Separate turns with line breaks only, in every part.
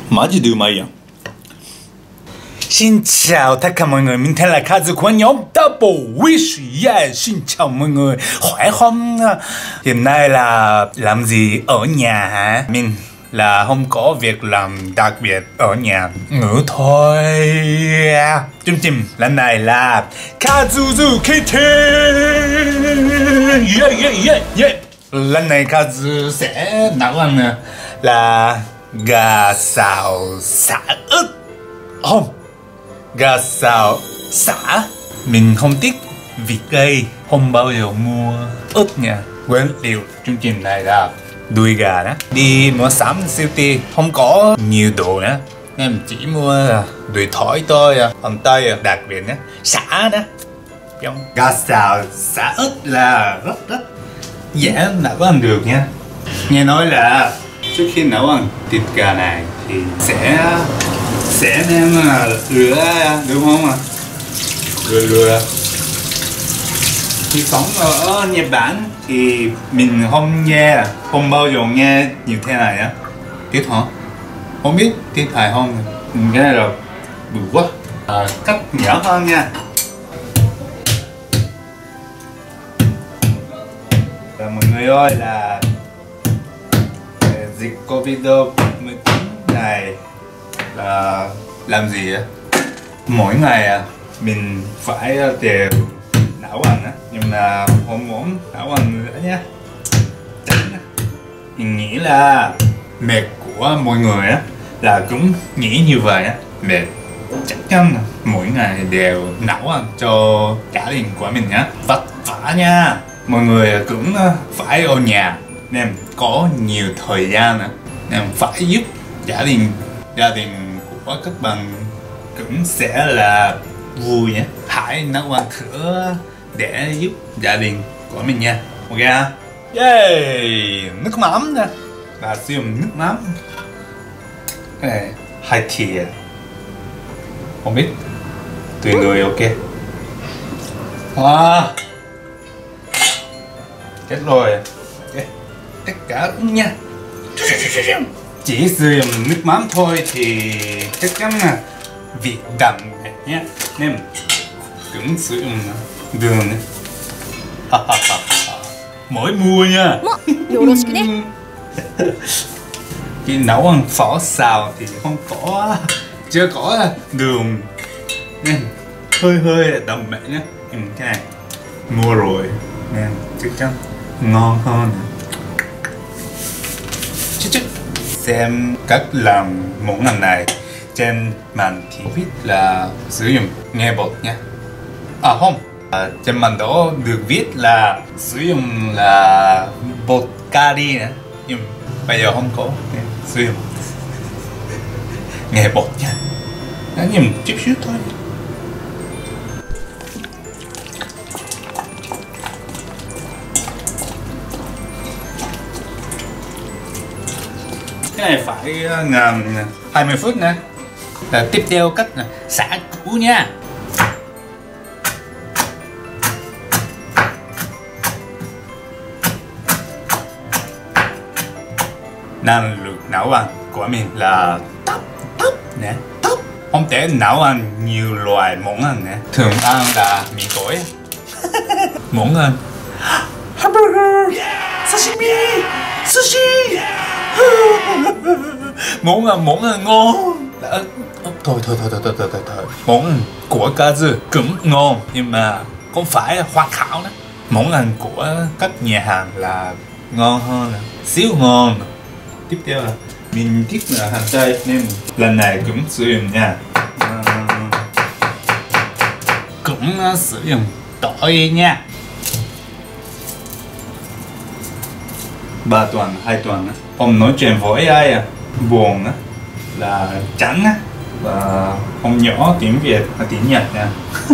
マジでうまいやん。Xin chào tất cả mọi người, mình tên là Kazu của nhóm Double Wish. Yeah, xin chào mọi người, khỏe không? Hiện nay là làm gì ở nhà hả? Mình là không có việc làm đặc biệt ở nhà, ngủ thôi. Chương trình lần này là Kazuzu Kitchen. Yeah. Lần này Kazu sẽ nấu ăn là gà xào xả ớt. Không, gà xào xả. Mình không thích vịt cây, không bao giờ mua ớt nha. Nguyên liệu chương trình này là đùi gà đó. Đi mua sắm siêu thị không có nhiều đồ nữa, nên chỉ mua đùi thỏi thôi. Còn tây đặc biệt đó, xả đó. Gà xào xả ớt là rất dễ nấu ăn được nha. Nghe nói là trước khi nấu ăn thịt gà này thì sẽ nên rửa đúng không ạ? Rửa. Khi sống ở Nhật Bản thì mình không bao giờ nghe như thế này á. Tiếp hả? Không biết tiếp phải không? Cái này là bự quá. Cắt nhỏ hơn nha. Và mọi người ơi, là dịch Covid-19 này là làm gì á? Mỗi ngày mình phải đều nấu ăn á, nhưng mà không muốn nấu ăn nữa nhé. Mình nghĩ là mệt của mọi người á là cũng nghĩ như vậy á, mệt chắc chắn mỗi ngày đều nấu ăn cho gia đình của mình nhá. Vất vả nha. Mọi người cũng phải ở nhà nên có nhiều thời gian nữa, nên phải giúp gia đình của các bạn cũng sẽ là vui nhé. Hãy nấu ăn thử để giúp gia đình của mình nha. Ok ha? Yeah! Nước mắm nè, và sử dụng nước mắm cái này 2 thìa, không biết tùy người. Ok. Chết rồi. Okay. Tất cả nha. Chỉ sử dụng nước mắm thôi thì chắc chắn là vị đậm nhé, nên cũng sử dụng đường này. Mỗi mua nha. Khi nấu ăn phở xào thì chưa có đường nên hơi đậm mẹ nhé. Cái này mua rồi nên chắc chắn ngon hơn. Xem cách làm món ăn này trên màn thì viết là sử dụng nghệ bột nha. Không, trên màn đó được viết là sử dụng là bột cari nữa, nhưng bây giờ không có nên sử dụng nghệ bột nha. Nó nhìn chút xíu thôi. Cái này phải ngầm 20 phút nè. Tiếp theo cách xả củ nha. Năng lực nấu ăn của mình là tóc nè. Tóc không thể nấu ăn nhiều loại món ăn nè. Thường ăn là mì gói, món ăn hamburger, sashimi, sushi. Món ăn ngon. Thôi. Món ăn của Kazu cũng ngon, nhưng mà không phải hoàn hảo đó. Món ăn của các nhà hàng là ngon hơn, xíu ngon. Tiếp theo là mình thích là hành tây nên lần này cũng sử dụng nha. Cũng sử dụng tỏi nha. 3 tuần, 2 tuần không nói chuyện với ai buồn là trắng và không nhỏ tiếng Việt và tiếng Nhật nha.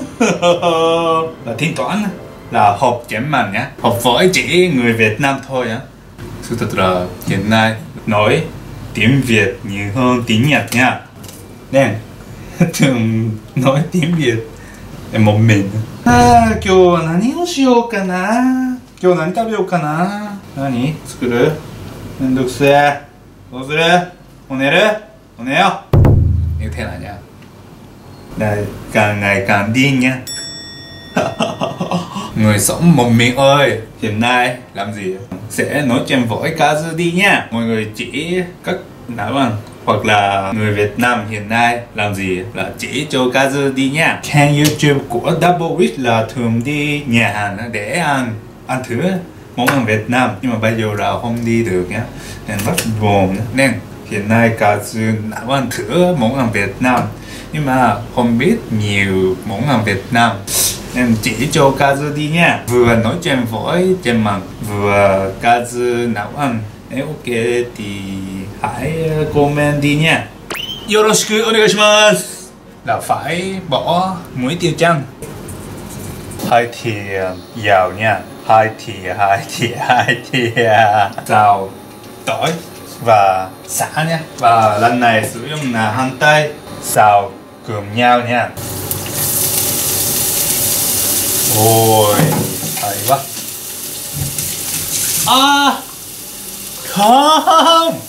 Và thi toán là học chém màn nhá, học với chỉ người Việt Nam thôi á. Sự thật là hiện nay nói tiếng Việt nhiều hơn tiếng Nhật nha, nên thường nói tiếng Việt để một mình. 今日は何をしようかな。今日何食べようかな。何作る？めんどくせえ。どうする？もう寝る？ Còn thấy không? Như thế này nha. Đây, càng ngày càng điên nha. Người sống một mình ơi, hiện nay làm gì? Sẽ nói chuyện với Kazu đi nha. Mọi người chỉ các nào bằng hoặc là người Việt Nam hiện nay làm gì là chỉ cho Kazu đi nha. Kênh YouTube của Double Wish là thường đi nhà hàng để ăn thử món ăn Việt Nam, nhưng mà bây giờ là không đi được nhá, nên rất buồn. Nên hiện nay Kazu nấu ăn thử món ăn Việt Nam nhưng mà không biết nhiều món ăn Việt Nam, nên chỉ cho Kazu đi nha. Vừa nói chuyện với trên mạng vừa Kazu nấu ăn. Nếu ok thì hãy comment đi nha. Yoroshiku onegaishimasu. Là phải bỏ muối tiêu chăng. Hai thìa dầu nha. Hai thìa dầu, tỏi và sả nha. Và lần này sử dụng là hành tây xào cùng nhau nha. Ôi, hay quá. À, không.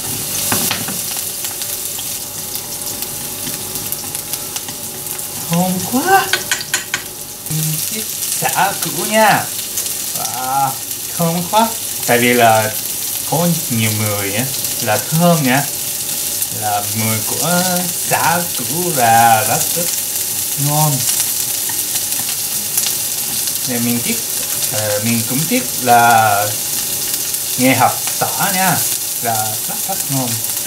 Thơm quá. Chiếc xả cũ nha. Wow, thơm quá. Tại vì là có nhiều người á là thơm nha, là mùi của xả cũ là rất ngon. Nên mình cũng tiếc là nghe học tỏ nha, là rất ngon.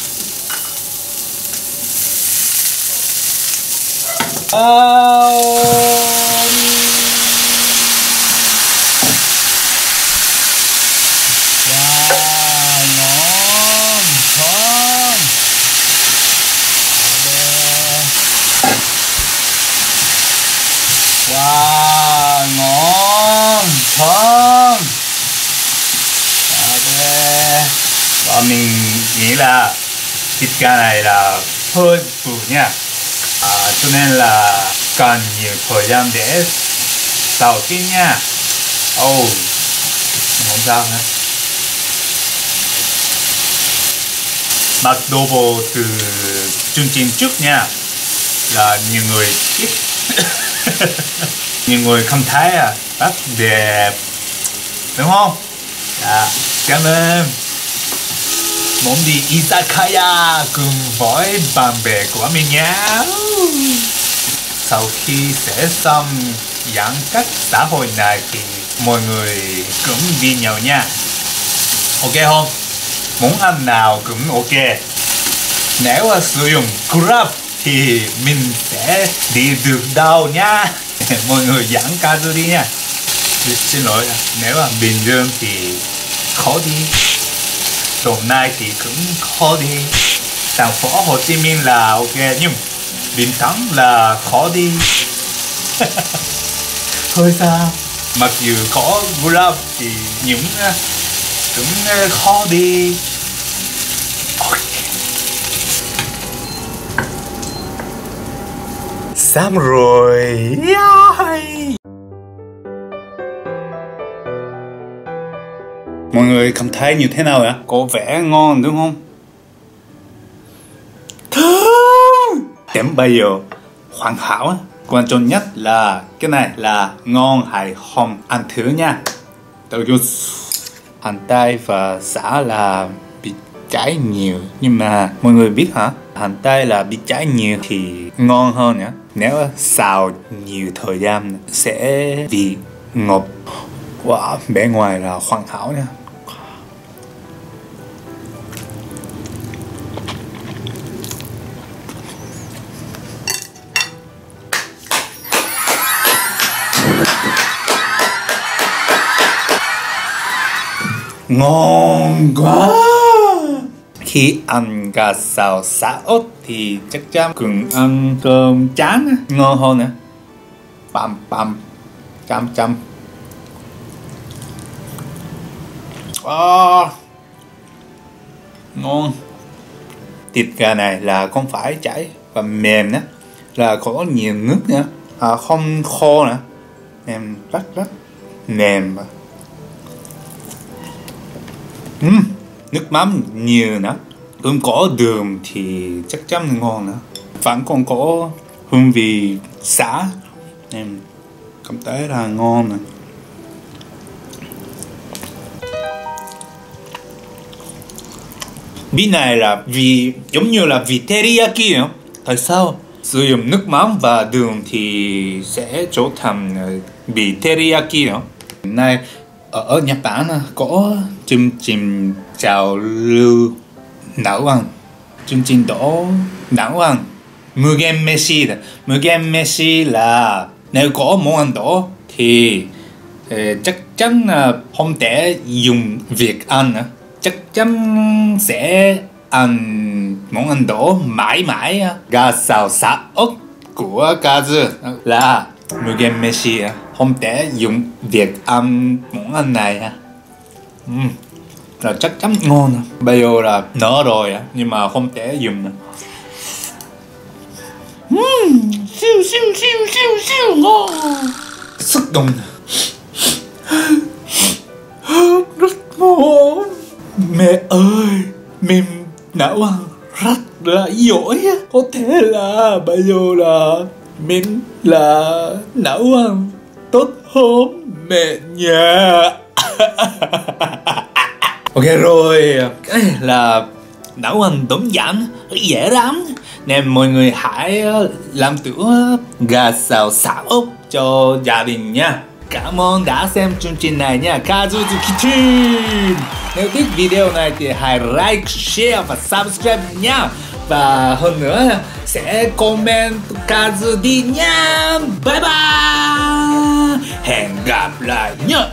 Ngon, thơm. Wow, ngon, thơm. Và mình nghĩ là thịt gà này là hơi bự nha, cho nên là cần nhiều thời gian để xào chín nha. Không sao nữa. Mặc đồ bộ từ chương trình trước nha, là nhiều người biết. Nhiều người không thấy rất đẹp, đúng không? Cảm ơn. Muốn đi izakaya cùng với bạn bè của mình nhé. Sau khi sẽ xong giãn cách xã hội này thì mọi người cũng đi nhau nha. Ok không? Muốn ăn nào cũng ok. Nếu sử dụng Grab thì mình sẽ đi được đâu nha. Mọi người dẫn Kazu đi nha. Xin lỗi, nếu là Bình Dương thì khó đi, Đồng Nai thì cũng khó đi, thành phố Hồ Chí Minh là ok, nhưng Bình Thắng là khó đi. Thôi sao? Mặc dù có Grab thì những cũng khó đi. Xong rồi. Mọi người cảm thấy như thế nào ạ? Có vẻ ngon đúng không? Thơm! Đến bây giờ hoàn hảo. Quan trọng nhất là cái này là ngon hay không, ăn thử nha. Hành tây và sả là bị cháy nhiều, nhưng mà mọi người biết hả? Hành tây là bị cháy nhiều thì ngon hơn nhá. Nếu xào nhiều thời gian sẽ bị ngọt. Wow, bề ngoài là hoàn hảo nha. Ngon quá. Khi ăn gà xào sả ớt thì chắc chắn cùng ăn cơm trắng ngon hơn nữa. Băm chăm. Ngon. Thịt gà này là không phải chảy và mềm nữa, là có nhiều nước nữa, không khô nữa, nên rất mềm. Nước mắm nhiều nữa, Không có đường thì chắc chắn ngon nữa. Vẫn còn có hương vị xả, em cảm thấy là ngon này. Vị này là vị giống như là vị teriyaki nữa. Tại sao? Sử dụng nước mắm và đường thì sẽ trở thành vị teriyaki nữa. Hiện nay ở Nhật Bản có chương trình trào lưu nấu ăn. Chương trình đó nấu ăn Mugen Meshi. Mugen Meshi là nếu có món ăn đó thì chắc chắn là không thể dùng việc ăn nữa. Chắc chắn sẽ ăn món ăn đó mãi mãi. Gà xào xả ốc của Kazu là Mugen Meshi, không thể dùng việc ăn món ăn này. Là chắc chắn ngon. Bây giờ là nở rồi nhưng mà không thể dùng nữa. Siêu siêu siêu siêu siêu ngon. Sức đồng rất ngon. Mẹ ơi, mình nấu ăn rất là giỏi. Có thể là bây giờ là mình là nấu ăn tốt hơn mẹ nhà. Ok rồi, cái này là nấu ăn đơn giản, dễ lắm. Nên mọi người hãy làm thử gà xào xả ốc cho gia đình nha. Cảm ơn đã xem chương trình này nha. Kazu's Kitchen. Nếu thích video này thì hãy like, share và subscribe nha. Và hơn nữa sẽ comment Kazu đi nha. Bye bye. Hẹn gặp lại nhé.